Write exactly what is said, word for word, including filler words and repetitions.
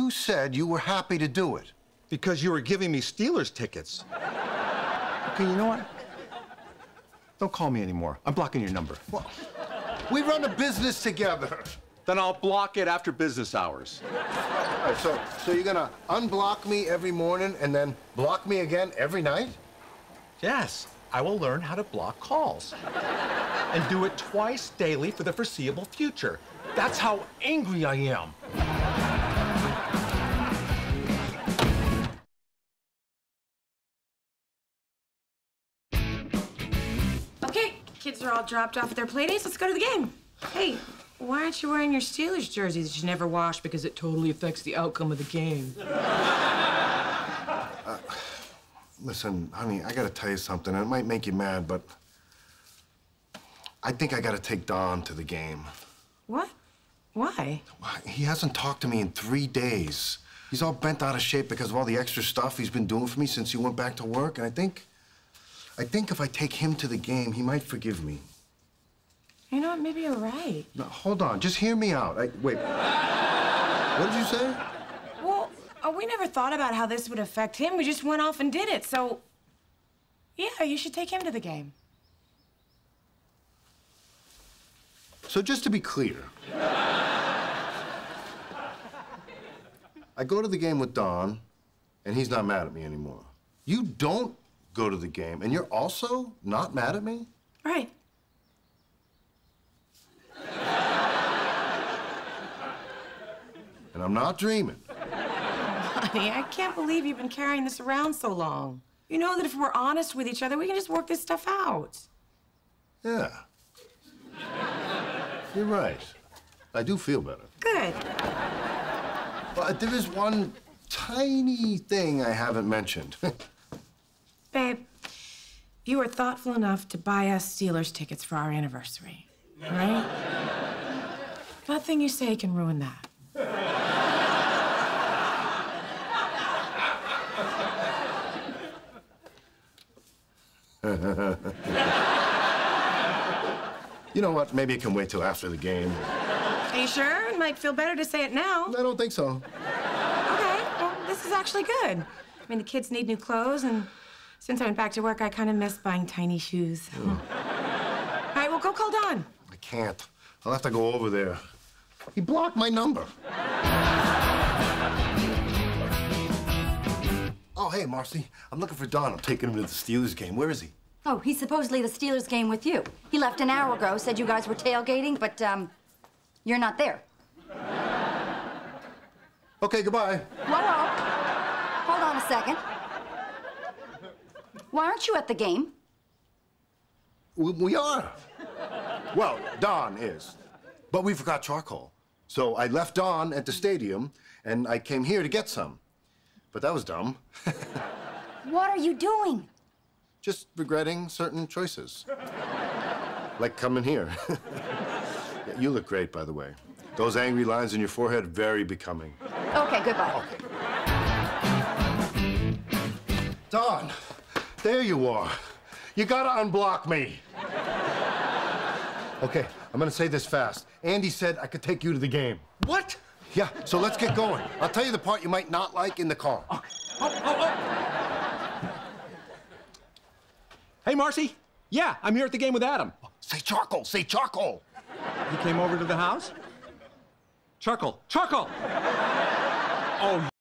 you said you were happy to do it. Because you were giving me Steelers tickets. Okay, you know what? Don't call me anymore. I'm blocking your number. Well, we run a business together. Then I'll block it after business hours. All right, so, so you're gonna unblock me every morning and then block me again every night? Yes, I will learn how to block calls. And do it twice daily for the foreseeable future. That's how angry I am. Okay, kids are all dropped off at their playdates. Let's go to the game. Hey, why aren't you wearing your Steelers jersey that you never wash because it totally affects the outcome of the game? Uh, listen, honey, I gotta tell you something. It might make you mad, but I think I gotta take Don to the game. What? Why? He hasn't talked to me in three days. He's all bent out of shape because of all the extra stuff he's been doing for me since he went back to work, and I think... I think if I take him to the game, he might forgive me. You know what? Maybe you're right. No, hold on. Just hear me out. I, wait. What did you say? Well, uh, we never thought about how this would affect him. We just went off and did it. So, yeah, you should take him to the game. So just to be clear, I go to the game with Don, and he's not mad at me anymore. You don't go to the game, and you're also not mad at me? Right. And I'm not dreaming. Honey, I can't believe you've been carrying this around so long. You know that if we're honest with each other, we can just work this stuff out. Yeah. You're right. I do feel better. Good. But there is one tiny thing I haven't mentioned. Babe, you were thoughtful enough to buy us Steelers tickets for our anniversary, right? Nothing you say can ruin that. You know what? Maybe it can wait till after the game. Are you sure? It might feel better to say it now. I don't think so. Okay, well, this is actually good. I mean, the kids need new clothes, and since I went back to work, I kind of miss buying tiny shoes. Mm. All right, well, go call Don. I can't. I'll have to go over there. He blocked my number. Oh, hey, Marcy. I'm looking for Don. I'm taking him to the Steelers game. Where is he? Oh, he's supposedly the Steelers game with you. He left an hour ago, said you guys were tailgating, but, um, you're not there. Okay, goodbye. Whoa, whoa. Hold on a second. Why aren't you at the game? We, we are. Well, Don is. But we forgot charcoal. So I left Don at the stadium, and I came here to get some. But that was dumb. What are you doing? Just regretting certain choices. Like coming here. Yeah, you look great, by the way. Those angry lines in your forehead, very becoming. Okay, goodbye. Okay. Don, there you are. You gotta unblock me. Okay, I'm gonna say this fast. Andi said I could take you to the game. What? Yeah, so let's get going. I'll tell you the part you might not like in the car. Okay. Oh, oh, oh. Hey, Marcy. Yeah, I'm here at the game with Adam. Say charcoal, say charcoal. He came over to the house? Charcoal, charcoal! Oh,